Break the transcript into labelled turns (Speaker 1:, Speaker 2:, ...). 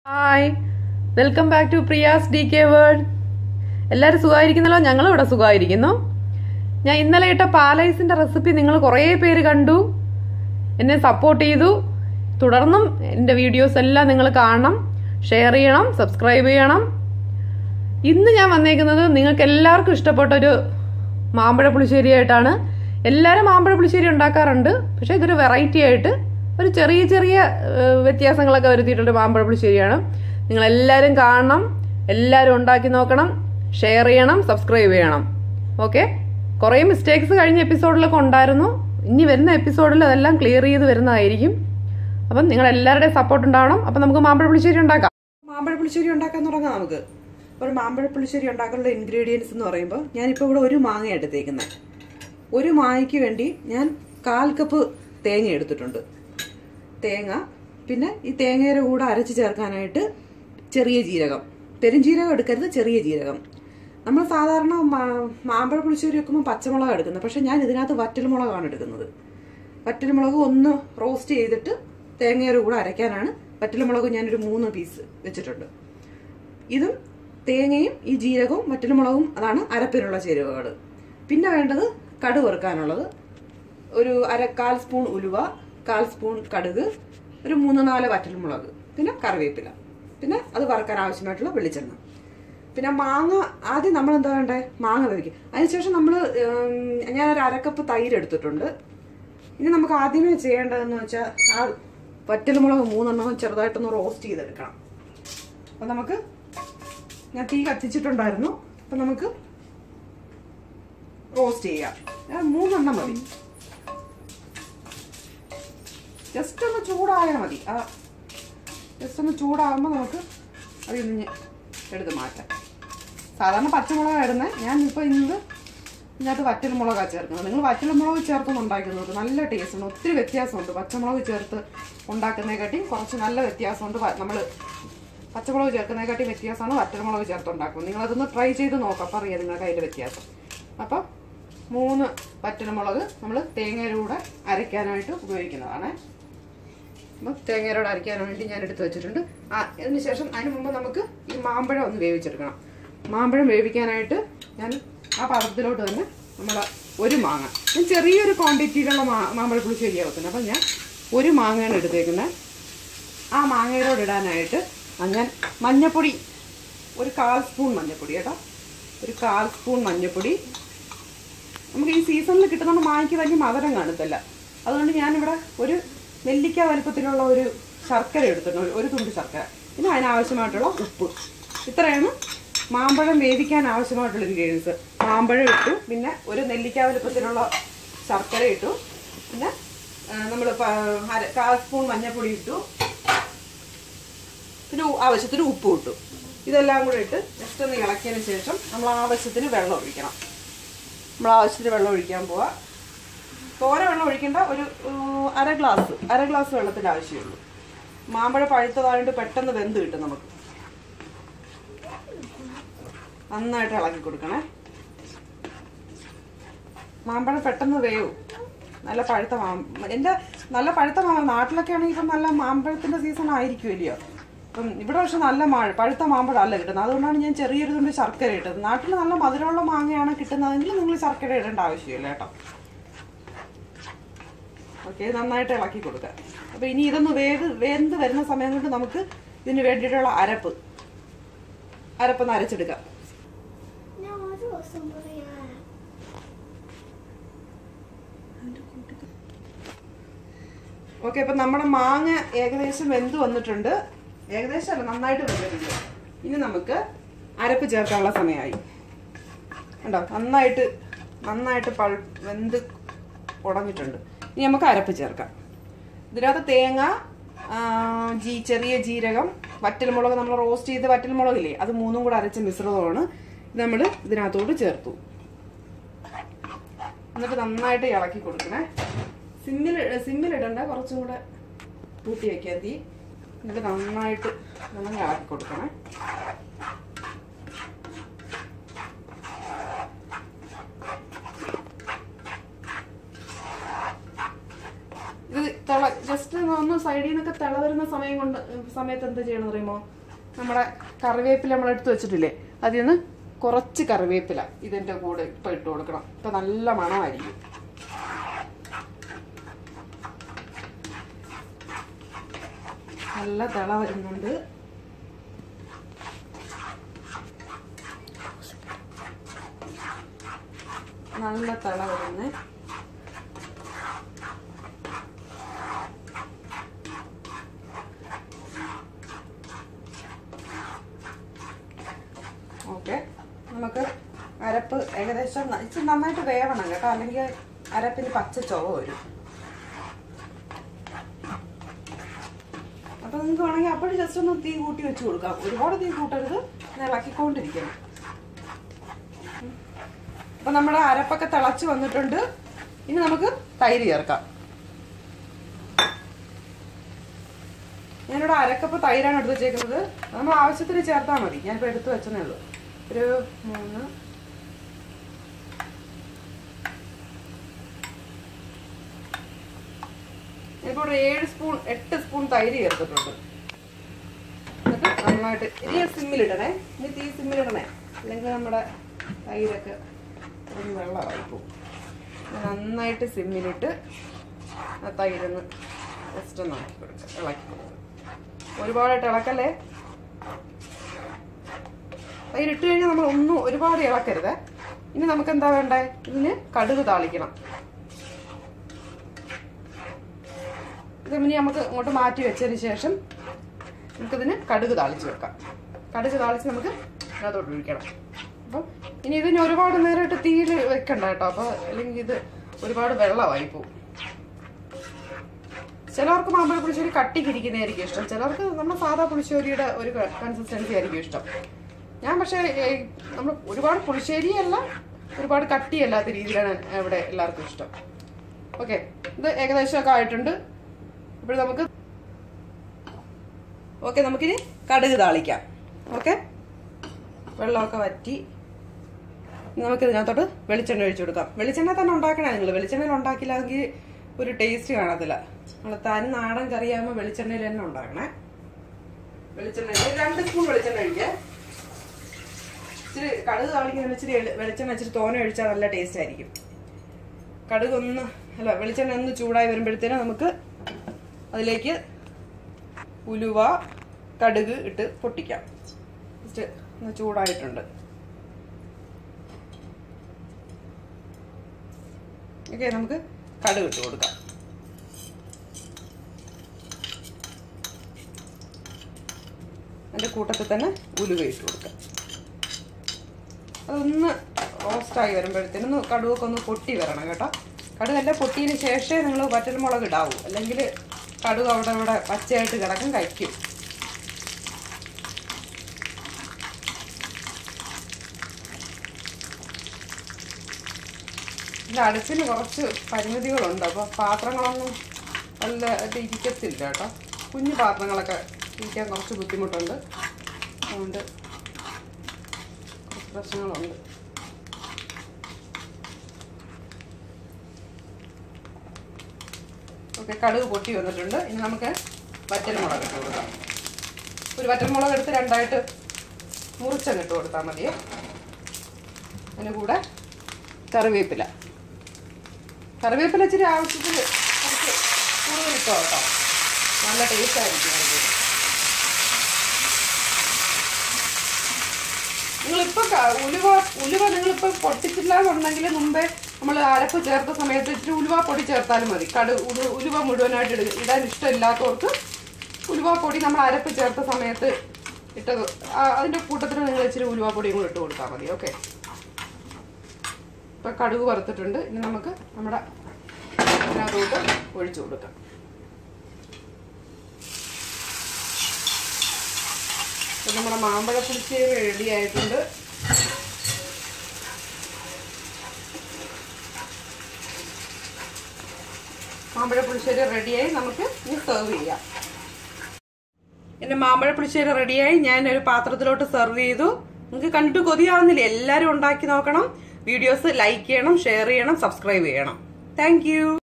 Speaker 1: Hi, welcome back to Priya's DK World. എല്ലാവരും സുഖമായിരിക്കുന്നല്ലോ, ഞങ്ങളും ഇവിടെ സുഖമായിരിക്കുന്നു. ഞാൻ ഇന്നലെ ഇട്ട പാലൈസിന്റെ റെസിപ്പി നിങ്ങൾ കുറേ പേര് കണ്ടു, എന്നെ സപ്പോർട്ട് ചെയ്തു. തുടർന്നും എൻ്റെ വീഡിയോസ് എല്ലാം നിങ്ങൾ കാണണം, ഷെയർ ചെയ്യണം, സബ്സ്ക്രൈബ് ചെയ്യണം. ഇന്ന് ഞാൻ വന്നേക്കുന്നത് നിങ്ങൾക്ക് എല്ലാവർക്കും ഇഷ്ടപ്പെട്ട ഒരു മാമ്പഴ പുളിശ്ശേരി ആയിട്ടാണ്. എല്ലാവരും മാമ്പഴ പുളിശ്ശേരി ഉണ്ടാക്കാറുണ്ട്, പക്ഷെ ഇതൊരു വെറൈറ്റി ആയിട്ട് ഒരു ചെറിയ ചെറിയ വ്യത്യാസങ്ങളൊക്കെ വരുത്തിയിട്ടൊരു മാമ്പഴ പുളിശ്ശേരിയാണ്. നിങ്ങളെല്ലാവരും കാണണം, എല്ലാവരും ഉണ്ടാക്കി നോക്കണം, ഷെയർ ചെയ്യണം, സബ്സ്ക്രൈബ് ചെയ്യണം. ഓക്കെ, കുറേ മിസ്റ്റേക്സ് കഴിഞ്ഞ എപ്പിസോഡിലൊക്കെ ഉണ്ടായിരുന്നു. ഇനി വരുന്ന എപ്പിസോഡിൽ അതെല്ലാം ക്ലിയർ ചെയ്ത് വരുന്നതായിരിക്കും. അപ്പം നിങ്ങളെല്ലാവരുടെയും സപ്പോർട്ട് ഉണ്ടാവണം. അപ്പം നമുക്ക് മാമ്പഴ പുളിശ്ശേരി ഉണ്ടാക്കാം.
Speaker 2: മാമ്പഴ പുളിശ്ശേരി ഉണ്ടാക്കാൻ തുടങ്ങാം. നമുക്ക് ഒരു മാമ്പഴ പുളിശ്ശേരി ഉണ്ടാക്കാനുള്ള ഇൻഗ്രീഡിയൻസ് എന്ന് പറയുമ്പോൾ ഞാനിപ്പോൾ ഇവിടെ ഒരു മാങ്ങ എടുത്തേക്കുന്നത്. ഒരു മാങ്ങയ്ക്ക് വേണ്ടി ഞാൻ 1/4 കപ്പ് തേങ്ങ എടുത്തിട്ടുണ്ട്. തേങ്ങ, പിന്നെ ഈ തേങ്ങയുടെ കൂടെ അരച്ച് ചേർക്കാനായിട്ട് ചെറിയ ജീരകം, പെരുംജീരകം എടുക്കരുത്, ചെറിയ ജീരകം. നമ്മൾ സാധാരണ മാമ്പഴ പുളിശ്ശേരി വെക്കുമ്പോൾ പച്ചമുളക് എടുക്കുന്നത്, പക്ഷെ ഞാൻ ഇതിനകത്ത് വറ്റൽമുളകാണ് എടുക്കുന്നത്. വറ്റൽമുളക് ഒന്ന് റോസ്റ്റ് ചെയ്തിട്ട് തേങ്ങയുടെ കൂടെ അരയ്ക്കാനാണ്. വറ്റൽമുളക് ഞാനൊരു 3 പീസ് വെച്ചിട്ടുണ്ട്. ഇതും തേങ്ങയും ഈ ജീരകവും വറ്റൽമുളകും അതാണ് അരപ്പിനുള്ള ചേരുവകൾ. പിന്നെ വേണ്ടത് കടുക് വറുക്കാനുള്ളത്. ഒരു 1/4 സ്പൂൺ ഉലുവ, 1/4 സ്പൂൺ കടുക്, ഒരു 3-4 വറ്റൽമുളക്, പിന്നെ കറിവേപ്പില, പിന്നെ അത് വറുക്കാൻ ആവശ്യമായിട്ടുള്ള വെളിച്ചെണ്ണ. പിന്നെ മാങ്ങ ആദ്യം നമ്മൾ എന്താ വേണ്ടേ, മാങ്ങ വേവിക്കും. അതിനുശേഷം ഞാനൊരു 1/2 കപ്പ് തൈര് എടുത്തിട്ടുണ്ട്. ഇനി നമുക്ക് ആദ്യമേ ചെയ്യേണ്ടതെന്ന് വെച്ചാൽ ആ വറ്റൽമുളക് 3 ചെറുതായിട്ടൊന്ന് റോസ്റ്റ് ചെയ്തെടുക്കണം. അപ്പം നമുക്ക് ഞാൻ തീ കത്തിച്ചിട്ടുണ്ടായിരുന്നു. അപ്പം നമുക്ക് റോസ്റ്റ് ചെയ്യാം. 3 മതി. ജസ്റ്റ് ഒന്ന് ചൂടായാൽ മതി. ജസ്റ്റ് ഒന്ന് ചൂടാകുമ്പോൾ നമുക്ക് അതിൽ നിന്ന് എടുത്ത് മാറ്റാം. സാധാരണ പച്ചമുളക് ഇടുന്നത്, ഞാൻ ഇപ്പോൾ ഇതിനകത്ത് വറ്റൽമുളകാണ് ചേർക്കുന്നത്. നിങ്ങൾ വറ്റൽമുളക് ചേർത്തൊന്ന് ഉണ്ടാക്കുന്നത് നല്ല ടേസ്റ്റാണ്. ഒത്തിരി വ്യത്യാസമുണ്ട് പച്ചമുളക് ചേർത്ത് ഉണ്ടാക്കുന്നതിനെക്കാട്ടി. കുറച്ച് നല്ല വ്യത്യാസമുണ്ട്. നമ്മൾ പച്ചമുളക് ചേർക്കുന്നതിനെക്കാട്ടി വ്യത്യാസമാണ് വറ്റൽമുളക് ചേർത്ത് ഉണ്ടാക്കുന്നത്. നിങ്ങളതൊന്ന് ട്രൈ ചെയ്ത് നോക്കാം, അപ്പോൾ അറിയാം നിങ്ങൾക്ക് അതിൻ്റെ വ്യത്യാസം. അപ്പം 3 വറ്റൽമുളക് നമ്മൾ തേങ്ങയുടെ കൂടെ അരയ്ക്കാനായിട്ട് ഉപയോഗിക്കുന്നതാണ്. അപ്പം തേങ്ങയുടെ കൂടെ അരയ്ക്കാൻ വേണ്ടി ഞാൻ എടുത്ത് വെച്ചിട്ടുണ്ട്. അതിന് ശേഷം അതിന് മുമ്പ് നമുക്ക് ഈ മാമ്പഴം ഒന്ന് വേവിച്ചെടുക്കണം. മാമ്പഴം വേവിക്കാനായിട്ട് ഞാൻ ആ പാത്രത്തിലോട്ട് തന്നെ നമ്മൾ ഒരു മാങ്ങ, ഞാൻ ചെറിയൊരു ക്വാണ്ടിറ്റിയിലുള്ള മാമ്പഴ പുളിശ്ശേരിയാണ് വെക്കുന്നത്. അപ്പം ഞാൻ ഒരു മാങ്ങയാണ് എടുത്തേക്കുന്നത്. ആ മാങ്ങയോട് ഇടാനായിട്ട് ഞാൻ മഞ്ഞൾപ്പൊടി, ഒരു 1/4 സ്പൂൺ മഞ്ഞൾപ്പൊടി കേട്ടോ, ഒരു 1/4 സ്പൂൺ മഞ്ഞൾപ്പൊടി. നമുക്ക് ഈ സീസണിൽ കിട്ടുന്ന മാങ്ങയ്ക്ക് വലിയ മധുരം കാണത്തില്ല, അതുകൊണ്ട് ഞാനിവിടെ ഒരു നെല്ലിക്ക വലുപ്പത്തിലുള്ള ഒരു ശർക്കര എടുത്തിട്ടുണ്ട്, ഒരു തുണ്ട് ശർക്കര. പിന്നെ അതിനാവശ്യമായിട്ടുള്ള ഉപ്പ്. ഇത്രയാണ് മാമ്പഴം വേവിക്കാൻ ആവശ്യമായിട്ടുള്ള ഇൻഗ്രീഡിയൻസ്. മാമ്പഴം ഇട്ടു, പിന്നെ ഒരു നെല്ലിക്ക വലുപ്പത്തിലുള്ള ശർക്കര ഇട്ടു, പിന്നെ നമ്മൾ 1/4 സ്പൂൺ മഞ്ഞൾപ്പൊടി ഇട്ടു, പിന്നെ ആവശ്യത്തിന് ഉപ്പ് ഇട്ടു. ഇതെല്ലാം കൂടെ ഇട്ട് ജസ്റ്റ് ഒന്ന് ഇളക്കിയതിന് ശേഷം നമ്മൾ ആവശ്യത്തിന് വെള്ളം ഒഴിക്കണം. നമ്മൾ ആവശ്യത്തിന് വെള്ളം ഒഴിക്കാൻ പോവാം. തോര വെള്ളം ഒഴിക്കേണ്ട, ഒരു 1/2 ഗ്ലാസ് വെള്ളത്തിൻ്റെ ആവശ്യമുള്ളൂ. മാമ്പഴ പഴുത്തതായിട്ട് പെട്ടെന്ന് വെന്ത് കിട്ടും നമുക്ക്. നന്നായിട്ട് ഇളക്കി കൊടുക്കണേ. മാമ്പഴം പെട്ടെന്ന് വേവും. നല്ല പഴുത്ത നല്ല പഴുത്ത നാട്ടിലൊക്കെ ആണെങ്കിൽ ഇപ്പം നല്ല മാമ്പഴത്തിൻ്റെ സീസൺ ആയിരിക്കുമല്ലയോ. അപ്പം ഇവിടെ പക്ഷെ നല്ല പഴുത്ത മാമ്പഴം അല്ല കിട്ടുന്നത്. അതുകൊണ്ടാണ് ഞാൻ ചെറിയൊരു തുണ്ട് ശർക്കര ഇട്ടത്. നാട്ടിൽ നല്ല മധുരമുള്ള മാങ്ങയാണ് കിട്ടുന്നതെങ്കിൽ നിങ്ങൾ ശർക്കര ഇടേണ്ട ആവശ്യമില്ല കേട്ടോ. ഓക്കെ, നന്നായിട്ട് ഇളക്കി കൊടുക്കുക. അപ്പോൾ ഇനി ഇതൊന്ന് വെന്ത് വരുന്ന സമയം കൊണ്ട് നമുക്ക് ഇതിന് വേണ്ടിയിട്ടുള്ള അരപ്പൊന്ന് അരച്ചെടുക്കാം. ഓക്കെ, അപ്പം നമ്മുടെ മാങ്ങ ഏകദേശം വെന്ത് വന്നിട്ടുണ്ട്. ഏകദേശം അല്ല, നന്നായിട്ട് വെന്തിട്ടുണ്ട്. ഇനി നമുക്ക് അരപ്പ് ചേർക്കാനുള്ള സമയമായി. കണ്ടോ, നന്നായിട്ട് വെന്ത് ഉടഞ്ഞിട്ടുണ്ട്. ഇനി നമുക്ക് അരപ്പ് ചേർക്കാം. ഇതിനകത്ത് തേങ്ങ, ചെറിയ ജീരകം, വറ്റൽമുളക്, നമ്മൾ റോസ്റ്റ് ചെയ്ത് വറ്റൽമുളകില്ലേ, അത് 3 കൂടെ അരച്ച മിശ്രിതമാണ് നമ്മൾ ഇതിനകത്തോട്ട് ചേർത്തു. എന്നിട്ട് നന്നായിട്ട് ഇളക്കി കൊടുക്കണേ. സിമ്മിലിടണ്ട, കുറച്ചും കൂടെ കൂട്ടി വയ്ക്കാൻ തീ. എന്നിട്ട് നന്നായിട്ട് നമ്മൾ ഇളക്കി കൊടുക്കണേ. ഇത് ജസ്റ്റ് ഒന്ന് സൈഡിൽ നിന്നൊക്കെ തിള വരുന്ന സമയത്ത് എന്താ ചെയ്യണമെന്ന് അറിയുമോ? നമ്മുടെ കറിവേപ്പില നമ്മൾ എടുത്ത് വെച്ചിട്ടില്ലേ, അതിൽ നിന്ന് കുറച്ച് കറിവേപ്പില ഇതിന്റെ കൂടെ ഇപ്പൊ ഇട്ട് കൊടുക്കണം. ഇപ്പൊ നല്ല മണമായിരിക്കും. നല്ല തിള വരുന്നുണ്ട്. നല്ല തിള വരുന്നേ. ഓക്കെ, നമുക്ക് അരപ്പ് ഏകദേശം ഇച്ചിരി നന്നായിട്ട് വേവണം കേട്ടോ, അല്ലെങ്കിൽ അരപ്പിന് പച്ച ചുവ വരും. അപ്പൊ നിങ്ങൾക്ക് വേണമെങ്കിൽ അപ്പോഴും ജസ്റ്റ് ഒന്ന് തീ കൂട്ടി വെച്ച് കൊടുക്കാം. ഒരുപാട് തീ കൂട്ടരുത്, ഇളക്കിക്കൊണ്ടിരിക്കണം. അപ്പൊ നമ്മുടെ അരപ്പൊക്കെ തിളച്ച് വന്നിട്ടുണ്ട്. ഇനി നമുക്ക് തൈര് ചേർക്കാം. ഞാനിവിടെ അരക്കപ്പ് തൈരാണ് എടുത്ത് വെച്ചേക്കുന്നത്. നമ്മൾ ആവശ്യത്തിന് ചേർത്താൽ മതി. ഞാനിപ്പോൾ എടുത്ത് വെച്ചതേ ഉള്ളൂ. ഒരു 3 ഞാനിപ്പോൾ ഒരു 8 സ്പൂൺ തൈര് ചേർത്തിട്ടുണ്ട്. എന്നിട്ട് നന്നായിട്ട് ഇനി സിമ്മിലിടണേ. ഇനി തീ സിമ്മിലിടണേ, അല്ലെങ്കിൽ നമ്മുടെ തൈരൊക്കെ ഒരു വെള്ളമായി പോകും. നന്നായിട്ട് സിമ്മിലിട്ട് ആ തൈരൊന്ന് ജസ്റ്റ് ഒന്ന് ഇളക്കി കൊടുക്കുക. ഒരുപാടായിട്ട് ഇളക്കല്ലേ. തൈരിട്ട് കഴിഞ്ഞാൽ നമ്മൾ ഒന്നും ഒരുപാട് ഇളക്കരുത്. ഇനി നമുക്ക് എന്താ വേണ്ടേ? ഇതിന് കടുക് താളിക്കണം. ഇത് ഇനി നമുക്ക് ഇങ്ങോട്ട് മാറ്റി വെച്ചതിന് ശേഷം നമുക്കിതിന് കടുക് താളിച്ച് വെക്കാം. കടുക് താളിച്ച് നമുക്ക് അതിനകത്തോട്ട് ഒഴിക്കണം. അപ്പം ഇനി ഇതിന് ഒരുപാട് നേരമായിട്ട് തീയിൽ വെക്കണ്ട കേട്ടോ, അപ്പോൾ അല്ലെങ്കിൽ ഇത് ഒരുപാട് വെള്ളമായി പോകും. ചിലർക്ക് മാമ്പഴ പുളിശ്ശേരി കട്ടിക്കിരിക്കുന്നതായിരിക്കും ഇഷ്ടം, ചിലർക്ക് നമ്മുടെ സാധാ പുളിശ്ശേരിയുടെ ഒരു കൺസിസ്റ്റൻസി ആയിരിക്കും ഇഷ്ടം. ഞാൻ പക്ഷേ നമ്മൾ ഒരുപാട് പുളിശ്ശേരിയല്ല, ഒരുപാട് കട്ടിയല്ലാത്ത രീതിയിലാണ് ഇവിടെ എല്ലാവർക്കും ഇഷ്ടം. ഓക്കെ, ഇത് ഏകദേശമൊക്കെ ആയിട്ടുണ്ട്. ഇപ്പോൾ നമുക്കിനി കടുക് താളിക്കാം. ഓക്കെ, വെള്ളമൊക്കെ വറ്റി നമുക്ക് ഇതിനകത്തോട്ട് വെളിച്ചെണ്ണ ഒഴിച്ചു കൊടുക്കാം. വെളിച്ചെണ്ണ തന്നെ ഉണ്ടാക്കണേ നിങ്ങൾ. വെളിച്ചെണ്ണയിൽ ഉണ്ടാക്കില്ലെങ്കിൽ ഒരു ടേസ്റ്റ് കാണത്തില്ല. നമ്മൾ തനി നാടൻ കറിയാകുമ്പോൾ വെളിച്ചെണ്ണയിൽ തന്നെ ഉണ്ടാക്കണേ. വെളിച്ചെണ്ണയിൽ 2 സ്പൂൺ വെളിച്ചെണ്ണ ഒഴിക്കുക. ഇച്ചിരി കടുക് താളിക്കുന്ന ഇച്ചിരി വെളിച്ചെണ്ണ ഇച്ചിരി തോനെ ഒഴിച്ചാൽ നല്ല ടേസ്റ്റ് ആയിരിക്കും. വെളിച്ചെണ്ണ ഒന്ന് ചൂടായി വരുമ്പോഴത്തേനും നമുക്ക് അതിലേക്ക് ഉലുവ കടുക് ഇട്ട് പൊട്ടിക്കാം. ജസ്റ്റ് ഒന്ന് ചൂടായിട്ടുണ്ട്. ഓക്കെ, നമുക്ക് കടുക് ഇട്ട് കൊടുക്കാം. അതിൻ്റെ കൂട്ടത്തിൽ തന്നെ ഉലുവ ഇട്ട് കൊടുക്കാം. അതൊന്ന് റോസ്റ്റായി വരുമ്പോഴത്തേനും കടുകൊക്കെ ഒന്ന് പൊട്ടി വരണം കേട്ടോ. കടുകെല്ലാം പൊട്ടിയതിന് ശേഷമേ നിങ്ങൾ വറ്റൽമുളക് ഇടാവൂ, അല്ലെങ്കിൽ കടുക് അവിടെ പച്ചയായിട്ട് കിടക്കും, കഴിക്കും. ഇതിൻ്റെ അടുപ്പിന് കുറച്ച് പരിമിതികളുണ്ട്, അപ്പോൾ പാത്രങ്ങളൊന്നും നല്ല ഇരിക്കത്തില്ല കേട്ടോ. കുഞ്ഞു പാത്രങ്ങളൊക്കെ ഇരിക്കാൻ കുറച്ച് ബുദ്ധിമുട്ടുണ്ട്, അതുകൊണ്ട് കുറച്ച് പ്രശ്നങ്ങളുണ്ട്. ഓക്കെ, കടുക് പൊട്ടി വന്നിട്ടുണ്ട്. ഇനി നമുക്ക് വറ്റൽമുളക് ഇട്ട് കൊടുക്കാം. ഒരു വറ്റൽമുളക് എടുത്ത് 2ആയിട്ട് മുറിച്ചങ്ങിട്ട് കൊടുത്താൽ മതിയേ. അതിന് കൂടെ കറിവേപ്പില ഇച്ചിരി ആവശ്യത്തിന് കുറച്ച് കൂടുതൽ ഇട്ടോ കേട്ടോ, നല്ല ടേസ്റ്റ് ആയിരിക്കും. നിങ്ങളിപ്പോൾ ഉലുവ നിങ്ങളിപ്പോൾ പൊട്ടിച്ചില്ല എന്നുണ്ടെങ്കിൽ മുമ്പേ നമ്മൾ അരപ്പ് ചേർത്ത സമയത്ത് ഇച്ചിരി ഉലുവ പൊടി ചേർത്താലും മതി. ഉലുവ മുഴുവനായിട്ട് ഇടാൻ ഇഷ്ടമില്ലാത്തവർക്ക് ഉലുവ പൊടി നമ്മൾ അരപ്പ് ചേർത്ത സമയത്ത് ഇട്ടത് അതിൻ്റെ കൂട്ടത്തിൽ നിങ്ങൾ ഇച്ചിരി ഉലുവ പൊടിയും കൂടെ ഇട്ട് കൊടുത്താൽ മതി. ഓക്കെ, ഇപ്പം കടുക് വറുത്തിട്ടുണ്ട്. ഇനി നമുക്ക് നമ്മുടെ അതിനകത്തോട്ട് ഒഴിച്ചു കൊടുക്കാം. നമ്മുടെ മാമ്പഴ പുളിശ്ശേരി റെഡി ആയിട്ടുണ്ട്. മാമ്പഴ പുളിശ്ശേരി റെഡിയായി, നമുക്ക് ഇനി സെർവ് ചെയ്യാം. എൻ്റെ മാമ്പഴ പുളിശ്ശേരി റെഡിയായി, ഞാൻ ഒരു പാത്രത്തിലോട്ട് സെർവ് ചെയ്തു. നിങ്ങൾക്ക് കണ്ടിട്ട് കൊതിയാവുന്നില്ല? എല്ലാവരും ഉണ്ടാക്കി നോക്കണം. വീഡിയോസ് ലൈക്ക് ചെയ്യണം, ഷെയർ ചെയ്യണം, സബ്സ്ക്രൈബ് ചെയ്യണം. താങ്ക്